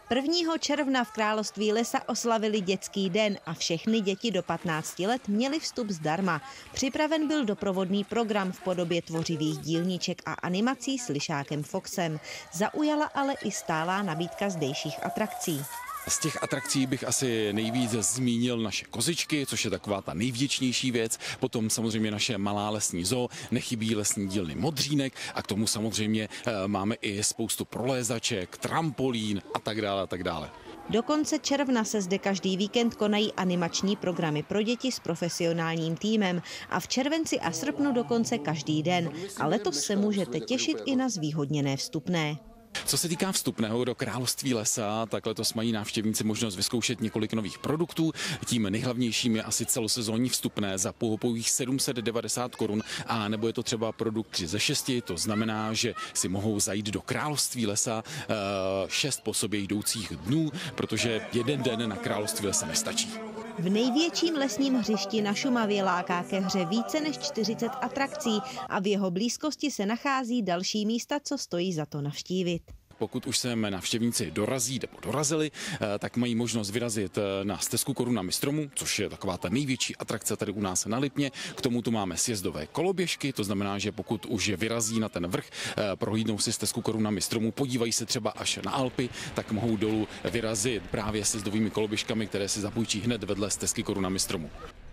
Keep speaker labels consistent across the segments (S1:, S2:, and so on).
S1: 1. června v Království lesa oslavili dětský den a všechny děti do 15 let měly vstup zdarma. Připraven byl doprovodný program v podobě tvořivých dílniček a animací s lišákem Foxem. Zaujala ale i stálá nabídka zdejších atrakcí.
S2: Z těch atrakcí bych asi nejvíc zmínil naše kozičky, což je taková ta nejvděčnější věc. Potom samozřejmě naše malá lesní zoo, nechybí lesní dílny Modřínek a k tomu samozřejmě máme i spoustu prolézaček, trampolín a tak dále a tak dále.
S1: Do konce června se zde každý víkend konají animační programy pro děti s profesionálním týmem a v červenci a srpnu dokonce každý den. A letos se můžete těšit i na zvýhodněné vstupné.
S2: Co se týká vstupného do Království lesa, tak letos mají návštěvníci možnost vyzkoušet několik nových produktů. Tím nejhlavnějším je asi celosezónní vstupné za pouhých 790 korun, a nebo je to třeba produkt 3 ze 6, to znamená, že si mohou zajít do Království lesa 6 po sobě jdoucích dnů, protože jeden den na Království lesa nestačí.
S1: V největším lesním hřišti na Šumavě láká ke hře více než 40 atrakcí a v jeho blízkosti se nachází další místa, co stojí za to navštívit.
S2: Pokud už sem návštěvníci dorazí nebo dorazili, tak mají možnost vyrazit na stezku Korunami stromu, což je taková ta největší atrakce tady u nás na Lipně. K tomu tu máme sjezdové koloběžky, to znamená, že pokud už vyrazí na ten vrch, prohlídnou si stezku Korunami stromu, podívají se třeba až na Alpy, tak mohou dolů vyrazit právě sjezdovými koloběžkami, které si zapůjčí hned vedle stezky Korunami stromu.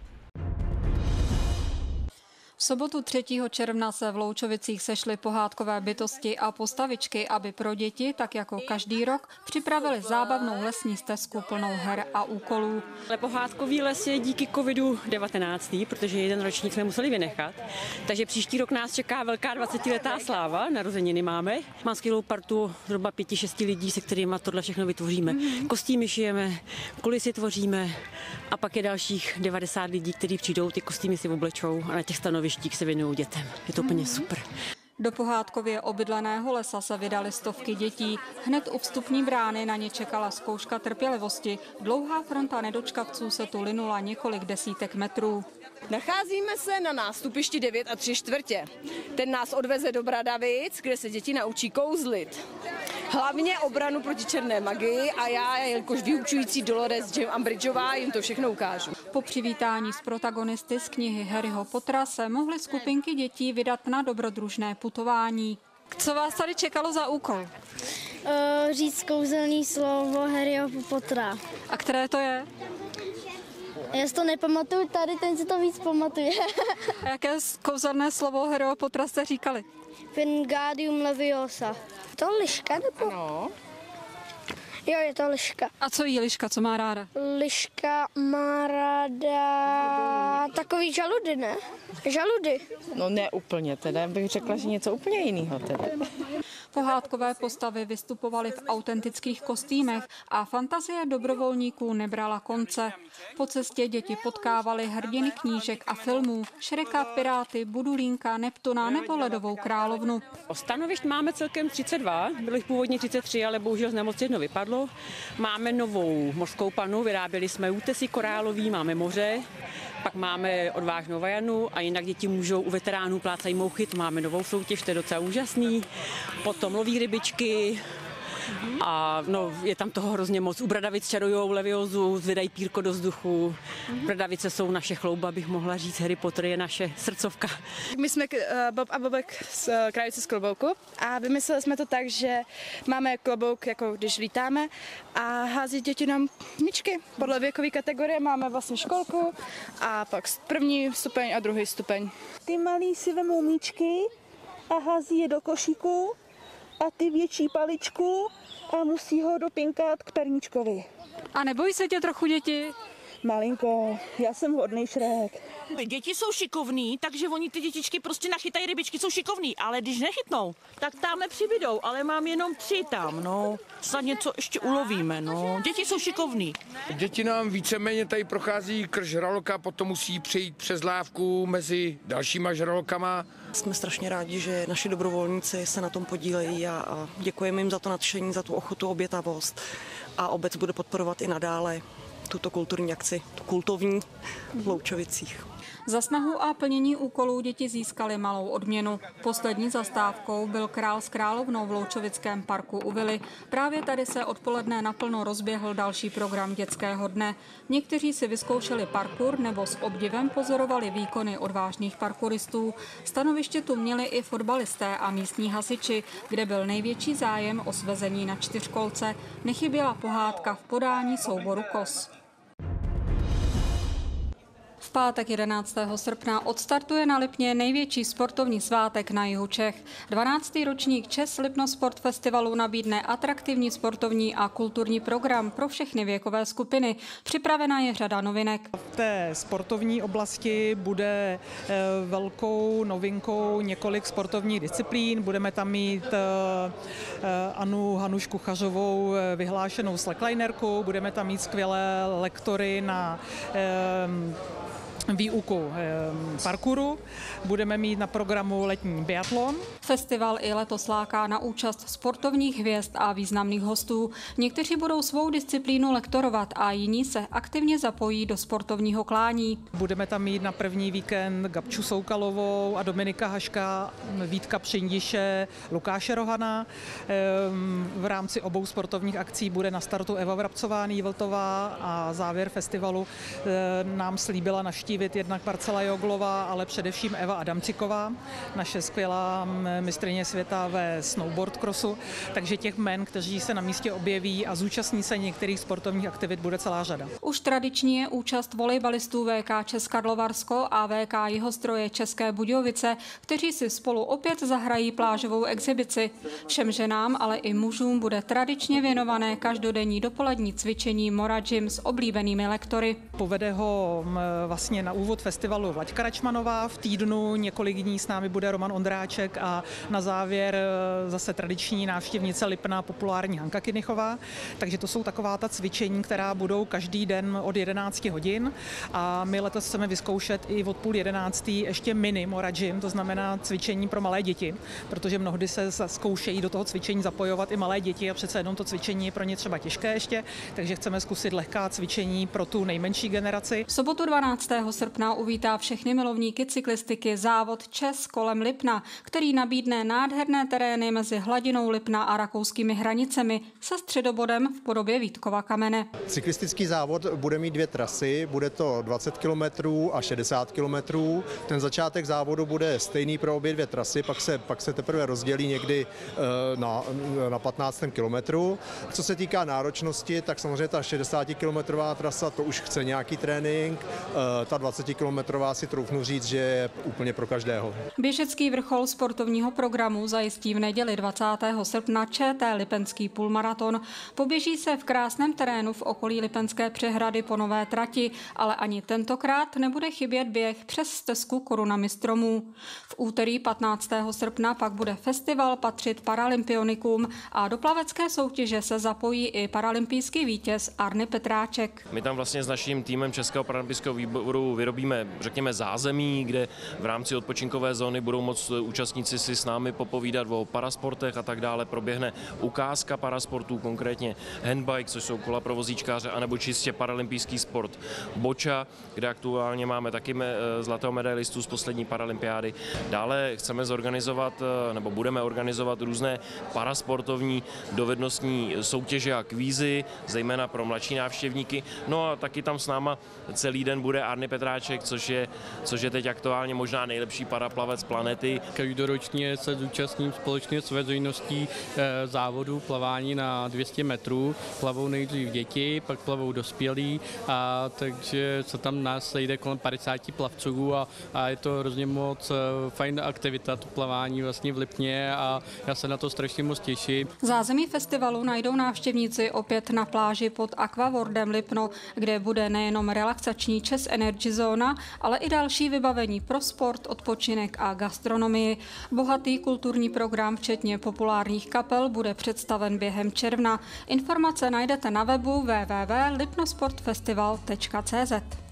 S3: V sobotu 3. června se v Loučovicích sešly pohádkové bytosti a postavičky, aby pro děti, tak jako každý rok, připravili zábavnou lesní stezku plnou her a úkolů.
S4: Ale pohádkový les je díky covidu-19, protože jeden ročník jsme museli vynechat, takže příští rok nás čeká velká 20letá sláva, narozeniny máme. Mám skvělou partu zhruba 5-6 lidí, se kterými tohle všechno vytvoříme. Kostýmy šijeme, kulisy tvoříme a pak je dalších 90 lidí, kteří přijdou, ty kostýmy si oblečou a na těch stanovištích se věnují dětem. Je to úplně super.
S3: Do pohádkově obydleného lesa se vydali stovky dětí. Hned u vstupní brány na ně čekala zkouška trpělivosti. Dlouhá fronta nedočkavců se tu linula několik desítek metrů.
S5: Nacházíme se na nástupišti 9 3/4. Ten nás odveze do Bradavic, kde se děti naučí kouzlit. Hlavně obranu proti černé magii a já, jelikož vyučující Dolores Umbridgeová, jim to všechno ukážu.
S3: Po přivítání s protagonisty z knihy Harryho Pottera se mohly skupinky dětí vydat na dobrodružné putování. Co vás tady čekalo za úkol?
S6: Říct kouzelný slovo Harryho Pottera.
S3: A které to je?
S6: Já si to nepamatuju, tady ten si to víc pamatuje.
S3: A jaké kouzelné slovo Harryho Pottera jste říkali?
S6: Wingardium Leviosa. To liška nebo?
S5: No.
S6: Jo, je to liška.
S3: A co jí liška, co má ráda?
S6: Liška má ráda takový žaludy, ne? Žaludy.
S5: No ne úplně, teda bych řekla, že něco úplně jiného teda.
S3: Pohádkové postavy vystupovaly v autentických kostýmech a fantazie dobrovolníků nebrala konce. Po cestě děti potkávaly hrdiny knížek a filmů, Šreka, Piráty, Budulínka, Neptuna nebo Ledovou královnu.
S4: Stanovišť máme celkem 32, bylo jich původně 33, ale bohužel z nemoci jedno vypadlo. Máme novou mořskou panu, vyráběli jsme útesy korálový, máme moře, pak máme odvážnou vajanu a jinak děti můžou u veteránů plácají mouchy, to máme novou soutěž, to je docela úžasný. Potom loví rybičky a no, je tam toho hrozně moc. U Bradavic čarujou Leviozu, zvedají pírko do vzduchu. Bradavice jsou naše chlouba, bych mohla říct, Harry Potter je naše srdcovka.
S5: My jsme Bob a Bobek z Krajice z klobouku a vymysleli jsme to tak, že máme klobouk, jako když lítáme, a hází děti nám míčky. Podle věkové kategorie máme vlastně školku a pak první stupeň a druhý stupeň.
S7: Ty malí si vemou míčky a hází je do košíku a ty větší paličku a musí ho dopinkat k perníčkovi.
S3: A nebojí se tě trochu děti?
S7: Malinko, já jsem hodnej Šrek.
S8: Děti jsou šikovní, takže oni ty dětičky prostě nachytají rybičky, jsou šikovní, ale když nechytnou, tak tamhle přibydou, ale mám jenom 3 tam, no. Snad něco ještě ulovíme, no. Děti jsou šikovní.
S9: Děti nám víceméně tady prochází krz žraloka, potom musí přejít přes lávku mezi dalšíma žralokama.
S10: Jsme strašně rádi, že naši dobrovolníci se na tom podílejí a děkujeme jim za to nadšení, za tu ochotu, obětavost. A obec bude podporovat i nadále tuto kulturní akci, tu kultovní v Loučovicích.
S3: Za snahu a plnění úkolů děti získaly malou odměnu. Poslední zastávkou byl Král s královnou v Loučovickém parku u Vily. Právě tady se odpoledne naplno rozběhl další program dětského dne. Někteří si vyzkoušeli parkour nebo s obdivem pozorovali výkony odvážných parkouristů. Stanoviště tu měli i fotbalisté a místní hasiči, kde byl největší zájem o svezení na čtyřkolce. Nechyběla pohádka v podání souboru kos. V pátek 11. srpna odstartuje na Lipně největší sportovní svátek na jihu Čech. 12. ročník ČES Lipno Sport Festivalu nabídne atraktivní sportovní a kulturní program pro všechny věkové skupiny. Připravena je řada novinek.
S11: V té sportovní oblasti bude velkou novinkou několik sportovních disciplín. Budeme tam mít Hanu Kuchařovou, vyhlášenou slacklinerku, budeme tam mít skvělé lektory na výuku parkouru, budeme mít na programu letní biatlon.
S3: Festival i letos láká na účast sportovních hvězd a významných hostů. Někteří budou svou disciplínu lektorovat a jiní se aktivně zapojí do sportovního klání.
S11: Budeme tam mít na první víkend Gabču Soukalovou a Dominika Haška, Vítka Přindiše, Lukáše Rohana. V rámci obou sportovních akcí bude na startu Eva Vrabcová-Nývltová a závěr festivalu nám slíbila navštívit jednak Marcela Joglová, ale především Eva Adamciková, naše skvělá mistryně světa ve snowboard crossu, takže těch men, kteří se na místě objeví a zúčastní se některých sportovních aktivit, bude celá řada.
S3: Už tradiční je účast volejbalistů VK Česk-Karlovarsko a VK Jihostroje České Budějovice, kteří si spolu opět zahrají plážovou exibici. Všem ženám, ale i mužům bude tradičně věnované každodenní dopolední cvičení Mora Gym s oblíbenými lektory.
S11: Povede ho vlastně na úvod festivalu Vlaďka Račmanová, v týdnu několik dní s námi bude Roman Ondráček a na závěr zase tradiční návštěvnice Lipna, populární Hanka Kinichová. Takže to jsou taková ta cvičení, která budou každý den od 11 hodin a my letos chceme vyzkoušet i od 10:30 ještě mini Mora Gym, to znamená cvičení pro malé děti, protože mnohdy se zkoušejí do toho cvičení zapojovat i malé děti a přece jenom to cvičení je pro ně třeba těžké ještě, takže chceme zkusit lehká cvičení pro tu nejmenší generaci.
S3: V sobotu 12. srpna uvítá všechny milovníky cyklistiky závod ČES kolem Lipna, který nabídne nádherné terény mezi hladinou Lipna a rakouskými hranicemi se středobodem v podobě Vítkova kamene.
S12: Cyklistický závod bude mít dvě trasy, bude to 20 km a 60 km. Ten začátek závodu bude stejný pro obě dvě trasy, pak se teprve rozdělí někdy na 15 kilometru. Co se týká náročnosti, tak samozřejmě ta 60-kilometrová trasa to už chce nějaký trénink, ta 20-kilometrová si troufnu říct, že je úplně pro každého.
S3: Běžecký vrchol sportovního programu zajistí v neděli 20. srpna ČT Lipenský půlmaraton. Poběží se v krásném terénu v okolí Lipenské přehrady po nové trati, ale ani tentokrát nebude chybět běh přes stezku Korunami stromů. V úterý 15. srpna pak bude festival patřit paralympionikům a do plavecké soutěže se zapojí i paralympijský vítěz Arny Petráček.
S13: My tam vlastně s naším týmem Českého paralympijského výboru vyrobíme, řekněme, zázemí, kde v rámci odpočinkové zóny budou moct účastníci si s námi popovídat o parasportech a tak dále. Proběhne ukázka parasportů, konkrétně handbike, což jsou kola pro vozíčkáře, anebo čistě paralympijský sport boča, kde aktuálně máme taky zlatého medailistu z poslední paralympiády. Dále chceme zorganizovat, nebo budeme organizovat různé parasportovní dovednostní soutěže a kvízy, zejména pro mladší návštěvníky. No a taky tam s náma celý den bude Arny Petráček, což je teď aktuálně možná nejlepší paraplavec planety.
S14: Každoročně se zúčastním společně s veřejností závodu plavání na 200 metrů. Plavou nejdřív děti, pak plavou dospělí, a takže se tam nás sejde kolem 50 plavců a je to hrozně moc fajn aktivita, to plavání vlastně v Lipně a já se na to strašně moc těším.
S3: Zázemí festivalu najdou návštěvníci opět na pláži pod Aquaworldem Lipno, kde bude nejenom relaxační ČES Energy Zóna, ale i další vybavení pro sport, odpočinek a gastronomii. Bohatý kulturní program, včetně populárních kapel, bude představen během června. Informace najdete na webu www.lipnosportfestival.cz.